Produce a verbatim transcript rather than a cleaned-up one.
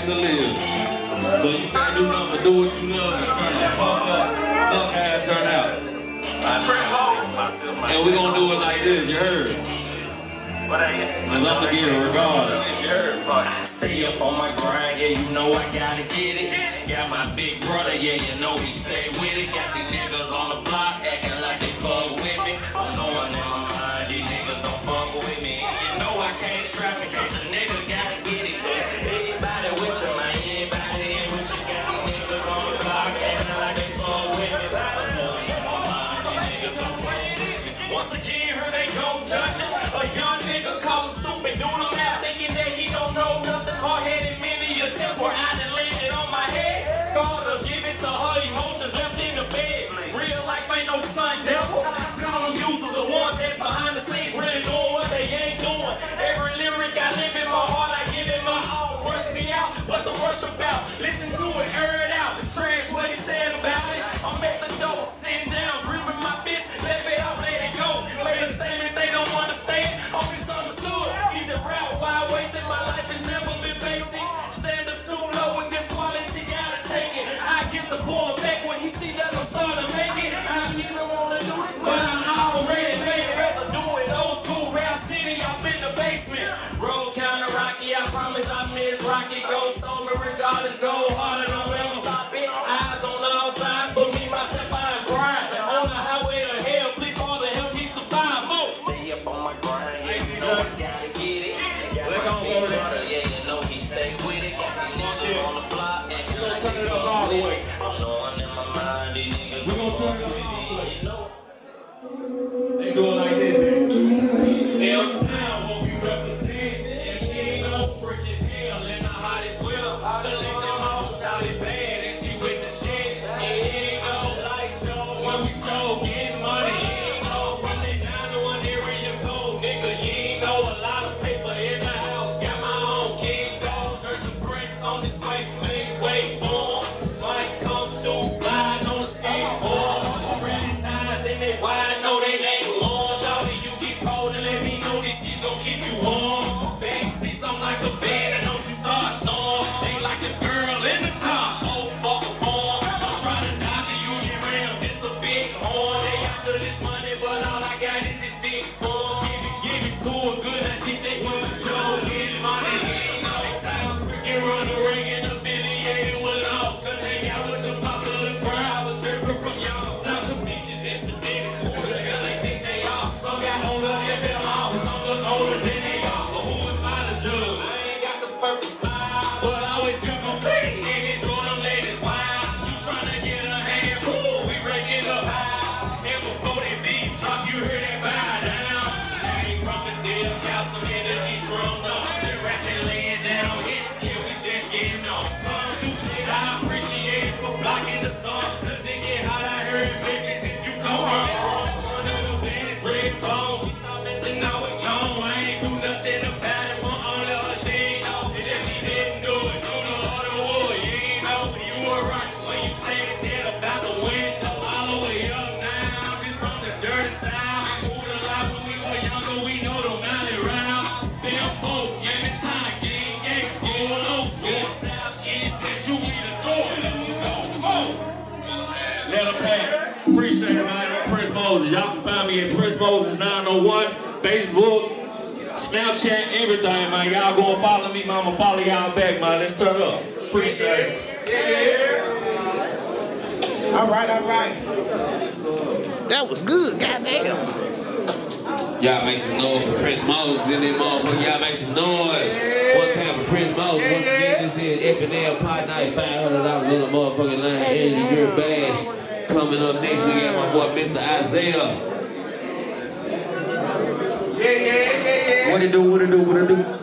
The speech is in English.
life to live. So you can't do nothing but do what you love and turn the fuck up. Fuck how it turn out. And we gonna do it like this, you heard? Cause I'ma get it regardless. You heard? Stay up on my grind, yeah, you know I gotta get it. Got my big brother, yeah, you know he stay with it. Got these niggas on the block acting like they fuck with me. I'm knowing in my mind, these niggas don't fuck with me. You know I can't strap it, cause a nigga gotta get it. Everybody with you, man, everybody in with you. Got these niggas on the block acting like they fuck with me. I'm knowing in my mind, these niggas don't fuck with me. Once again, here they go judging. A young nigga called stupid, do the math, thinking that he don't know nothing. Hard-headed, many attempts where I done landed on my head. Scarred to give it to her, emotions left in the bed. Real life ain't no stunt devil. Call them users, the ones that's behind the scenes, really doing what they ain't doing. Every lyric I live in my heart, I give it my all. Rush me out, what the rush about? Listen to it, air it out. Trash what he said about it. I'm at the door, sitting down, gripping my fist. Let it out, let it go. Play the statement they don't understand. I'm misunderstood. Easy route, why wasting my life has never been basic. Standards too low and this quality gotta take it. I get the ball back when he see that I'm starting to make it. I don't even wanna do this, but I already made it. Rather do it old school rap city, I'm in the basement. Road counter Rocky, I promise I miss Rocky. Go sober regardless, go hard and I won't stop it. Eyes on all sides, for me, myself, I grind. On the highway to hell, please Father help me survive. Move. Stay up on my grind, yeah, you know I gotta get it. Got my big brother, yeah, you know he stay with it. Got these niggas on the block, acting like they fuck with it. I'm knowing in my mind, these niggas we gon' turn it up, you know. They do it like this, L-Town, what we represent. If we ain't no fresh as hell and the hot as well, to let them all shout it bad and she with the shit. Yeah, it ain't no light show when we show getting money. You ain't know from that nine to one area code, nigga. You ain't know a lot of paper in the house. Got my own king dog, searching bricks on this way, make way for him. Might come through, glide on the skateboard. Really ties in it wide, no they ain't long. Shawty, you get cold and let me know these keys gon' keep you warm. Baby, see something like a bed and don't you start storm. Ain't like the girl in the car, oh fuck a horn. Don't try to dodge the Union Ram, this a big horn. They after this money, but all I got is this big horn. Give it, give it to her good, that shit they want to show. Get money, ain't no time. Cricket run the ring and affiliated with law. Couldn't hang out with the popular crowd. Was different from y'all. South Beaches, it's the nigga. Who the hell they think they are? Some got older and fell off. Some look older than they are. But who am I to judge? I ain't got the perfect smile, but I always keep them clean. And enjoy them ladies wild. You tryna get a hand, ooh, we breaking up high. And before they beat drop, you hear that bow down. I ain't from the deal, castle in the East Room, no. They rapping laying down hits, yeah, we just getting on. Some do shit I appreciate for blocking the sun. Cause it get hot out here in Memphis if you come on. One of the baddest red bones. She stop messing out with Joan. I ain't do nothing about it, but only her she ain't know. And if she didn't do it, do the other wood. You ain't know you were right when you standing there about the window. All the way up now, this from the dirty side. Moved a lot when we were younger, we know the mountain round. Damn boat, yeah, the time, gang, gang, roll low. Get south, get that you need to throw it. Let me go, oh. Let her pay. Appreciate it, man. Prince Moses. Y'all can find me at Prince Moses nine oh one, Facebook, Snapchat, everything, man. Y'all go and follow me, man. I'ma follow y'all back, man. Let's turn up. Appreciate it. Yeah. All right, all right. That was good, goddamn. Y'all make some noise for Prince Moses in there, motherfucker. Y'all make some noise. One time for Prince Moses. Once again, this is F and L Pot Night, five hundred dollars on the motherfucking line. End of the year bash. Coming up next, we got my boy Mister Isaiah. Yeah, yeah, yeah, yeah. What it do, what it do, what it do?